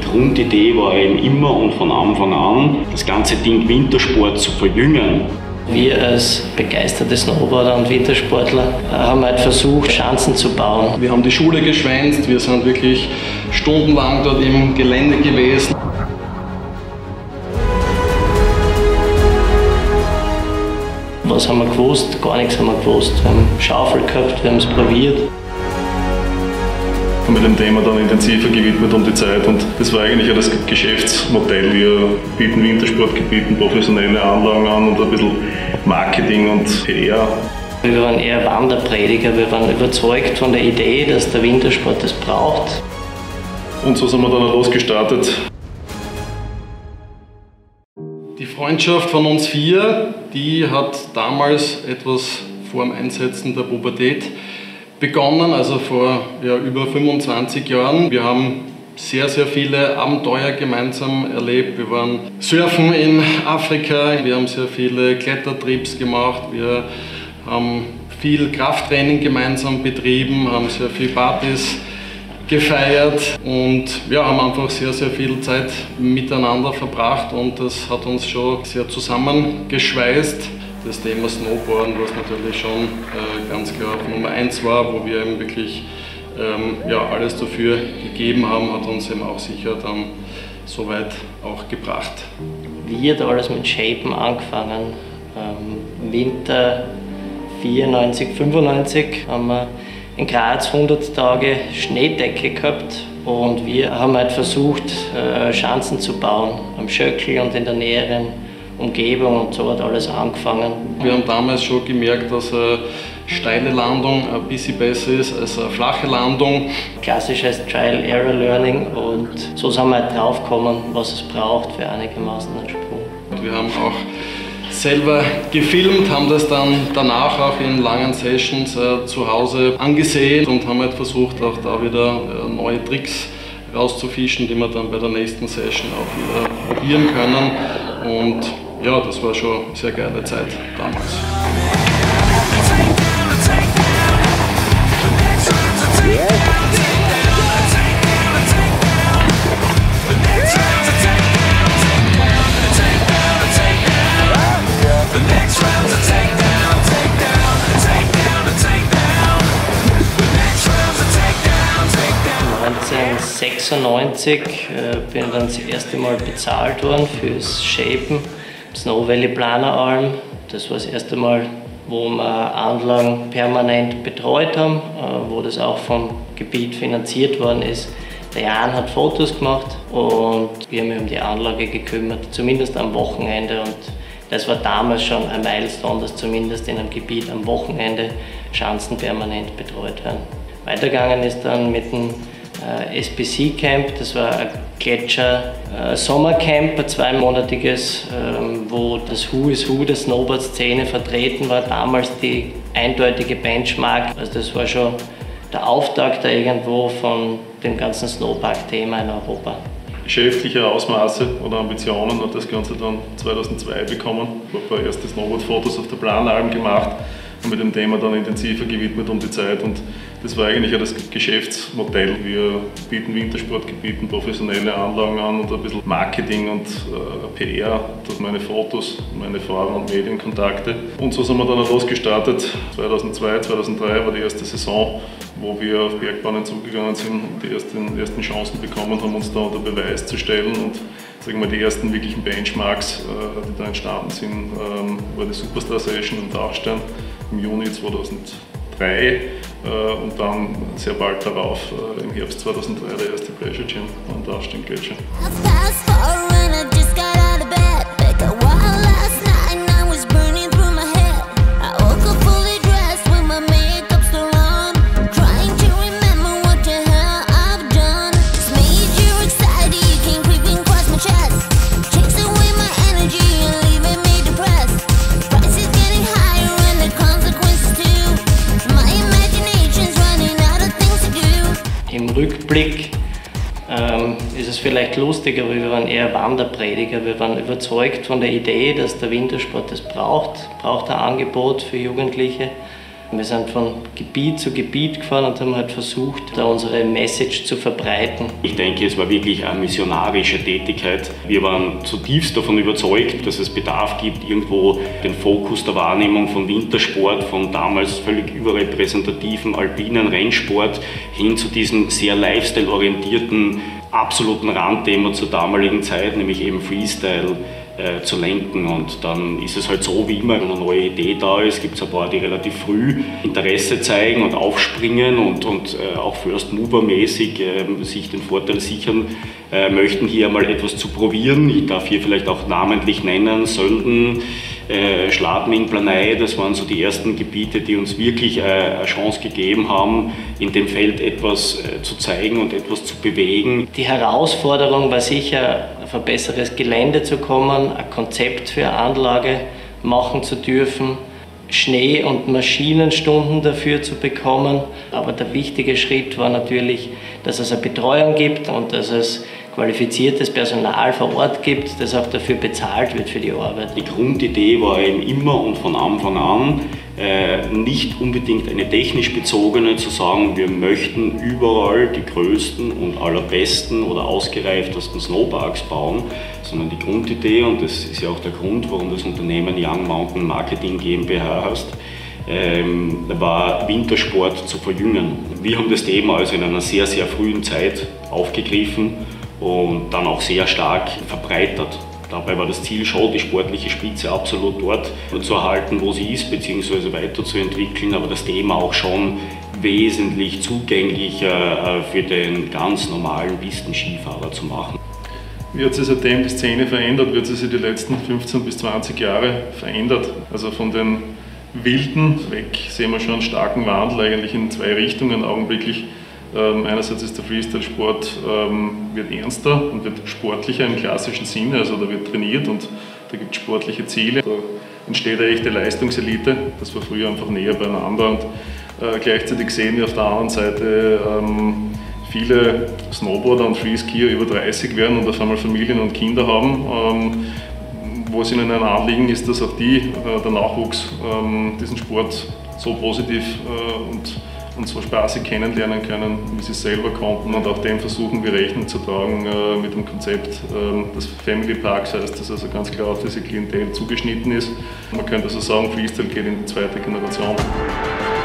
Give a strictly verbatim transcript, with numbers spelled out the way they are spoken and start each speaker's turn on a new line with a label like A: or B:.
A: Grundidee war eben immer und von Anfang an, das ganze Ding Wintersport zu verjüngen.
B: Wir als begeisterte Snowboarder und Wintersportler haben halt versucht, Schanzen zu bauen.
C: Wir haben die Schule geschwänzt, wir sind wirklich stundenlang dort im Gelände gewesen.
B: Was haben wir gewusst? Gar nichts haben wir gewusst. Wir haben Schaufel gehabt, wir haben es probiert.
D: Mit dem Thema dann intensiver gewidmet um die Zeit und das war eigentlich ja das Geschäftsmodell. Wir bieten Wintersportgebieten professionelle Anlagen an und ein bisschen Marketing und P R.
B: Wir waren eher Wanderprediger, wir waren überzeugt von der Idee, dass der Wintersport das braucht.
D: Und so sind wir dann losgestartet.
C: Die Freundschaft von uns vier, die hat damals etwas vor dem Einsetzen der Pubertät begonnen, also vor ja, über fünfundzwanzig Jahren. Wir haben sehr, sehr viele Abenteuer gemeinsam erlebt. Wir waren surfen in Afrika, wir haben sehr viele Klettertrips gemacht, wir haben viel Krafttraining gemeinsam betrieben, haben sehr viele Partys gefeiert und ja, haben einfach sehr, sehr viel Zeit miteinander verbracht und das hat uns schon sehr zusammengeschweißt. Das Thema Snowboarden, was natürlich schon äh, ganz klar auf Nummer eins war, wo wir eben wirklich ähm, ja, alles dafür gegeben haben, hat uns eben auch sicher dann so weit auch gebracht.
B: Wie hat alles mit Shapen angefangen? Ähm, Winter vierundneunzig, fünfundneunzig haben wir in Graz hundert Tage Schneedecke gehabt und wir haben halt versucht, äh, Schanzen zu bauen am Schöckl und in der näheren Umgebung und so hat alles angefangen.
C: Wir haben damals schon gemerkt, dass eine steile Landung ein bisschen besser ist als eine flache Landung.
B: Klassisches Trial Error Learning und so sind wir halt drauf gekommen, was es braucht für einigermaßen einen Sprung.
C: Wir haben auch selber gefilmt, haben das dann danach auch in langen Sessions äh, zu Hause angesehen und haben halt versucht, auch da wieder äh, neue Tricks rauszufischen, die wir dann bei der nächsten Session auch wieder probieren können. Und ja, das war schon eine sehr geile Zeit damals.
B: neunzehnhundertsechsundneunzig äh, bin ich dann das erste Mal bezahlt worden fürs Shapen. Snow Valley Planer Arm. Das war das erste Mal, wo wir Anlagen permanent betreut haben, äh, wo das auch vom Gebiet finanziert worden ist. Der Jan hat Fotos gemacht und wir haben uns um die Anlage gekümmert, zumindest am Wochenende. Und das war damals schon ein Milestone, dass zumindest in einem Gebiet am Wochenende Schanzen permanent betreut werden. Weitergegangen ist dann mit dem äh, S P C Camp, das war ein Gletscher-Sommercamp, äh, ein zweimonatiges, ähm, wo das Who is Who der Snowboard-Szene vertreten war, damals die eindeutige Benchmark. Also das war schon der Auftakt da irgendwo von dem ganzen Snowpark-Thema in Europa.
D: Geschäftliche Ausmaße oder Ambitionen hat das Ganze dann zweitausendzwei bekommen. Ich habe ein paar erste Snowboard-Fotos auf der Planalm gemacht und mit dem Thema dann intensiver gewidmet um die Zeit. Und das war eigentlich ja das Geschäftsmodell. Wir bieten Wintersportgebieten professionelle Anlagen an und ein bisschen Marketing und äh, P R, durch meine Fotos, meine Fahrer- und Medienkontakte. Und so sind wir dann auch losgestartet. zweitausendzwei, zweitausenddrei war die erste Saison, wo wir auf Bergbahnen zugegangen sind und die ersten, ersten Chancen bekommen haben, uns da unter Beweis zu stellen. Und sagen wir, die ersten wirklichen Benchmarks, äh, die da entstanden sind, ähm, war die Superstar Session im Dachstein im Juni zweitausenddrei. Uh, und dann sehr bald darauf, uh, im Herbst zweitausenddrei, der erste Pleasure Jam am Dachstein-Gletscher.
B: Im Rückblick ähm, ist es vielleicht lustig, aber wir waren eher Wanderprediger. Wir waren überzeugt von der Idee, dass der Wintersport das braucht, braucht ein Angebot für Jugendliche. Wir sind von Gebiet zu Gebiet gefahren und haben halt versucht, da unsere Message zu verbreiten.
A: Ich denke, es war wirklich eine missionarische Tätigkeit. Wir waren zutiefst davon überzeugt, dass es Bedarf gibt, irgendwo den Fokus der Wahrnehmung von Wintersport, von damals völlig überrepräsentativen alpinen Rennsport hin zu diesem sehr lifestyle-orientierten, absoluten Randthema zur damaligen Zeit, nämlich eben Freestyle, äh, zu lenken. Und dann ist es halt so, wie immer, wenn eine neue Idee da ist, gibt es ein paar, die relativ früh Interesse zeigen und aufspringen und, und äh, auch First Mover-mäßig äh, sich den Vorteil sichern äh, möchten, hier mal etwas zu probieren. Ich darf hier vielleicht auch namentlich nennen, Sölden, Äh, Schladming, Planei, das waren so die ersten Gebiete, die uns wirklich äh, eine Chance gegeben haben, in dem Feld etwas äh, zu zeigen und etwas zu bewegen.
B: Die Herausforderung war sicher, auf ein besseres Gelände zu kommen, ein Konzept für eine Anlage machen zu dürfen, Schnee- und Maschinenstunden dafür zu bekommen. Aber der wichtige Schritt war natürlich, dass es eine Betreuung gibt und dass es qualifiziertes Personal vor Ort gibt, das auch dafür bezahlt wird für die Arbeit.
A: Die Grundidee war eben immer und von Anfang an äh, nicht unbedingt eine technisch bezogene, zu sagen, wir möchten überall die größten und allerbesten oder ausgereiftesten Snowparks bauen, sondern die Grundidee, und das ist ja auch der Grund, warum das Unternehmen Young Mountain Marketing GmbH heißt, ähm, war Wintersport zu verjüngen. Wir haben das Thema also in einer sehr, sehr frühen Zeit aufgegriffen und dann auch sehr stark verbreitert. Dabei war das Ziel schon, die sportliche Spitze absolut dort zu erhalten, wo sie ist, beziehungsweise weiterzuentwickeln, aber das Thema auch schon wesentlich zugänglicher für den ganz normalen Pistenskifahrer zu machen.
D: Wie hat sich seitdem die Szene verändert? Wie hat sie sich die letzten fünfzehn bis zwanzig Jahre verändert? Also von den Wilden weg sehen wir schon einen starken Wandel eigentlich in zwei Richtungen augenblicklich. Ähm, einerseits ist der Freestyle-Sport ähm, wird ernster und wird sportlicher im klassischen Sinne, also da wird trainiert und da gibt es sportliche Ziele. Da entsteht eine echte Leistungselite, das war früher einfach näher beieinander und äh, gleichzeitig sehen wir auf der anderen Seite ähm, viele Snowboarder und Freeskier über dreißig werden und auf einmal Familien und Kinder haben, ähm, wo es ihnen ein Anliegen ist, dass auch die, äh, der Nachwuchs, ähm, diesen Sport so positiv äh, und und so spaßig kennenlernen können, wie sie es selber konnten, und auch dem versuchen wir Rechnung zu tragen äh, mit dem Konzept äh, des Family Parks, heißt das also ganz klar auf diese Klientel zugeschnitten ist. Man könnte also sagen, Freestyle geht in die zweite Generation.